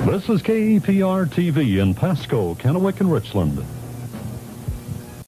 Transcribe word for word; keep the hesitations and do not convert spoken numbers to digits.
This is K E P R T V in Pasco, Kennewick, and Richland.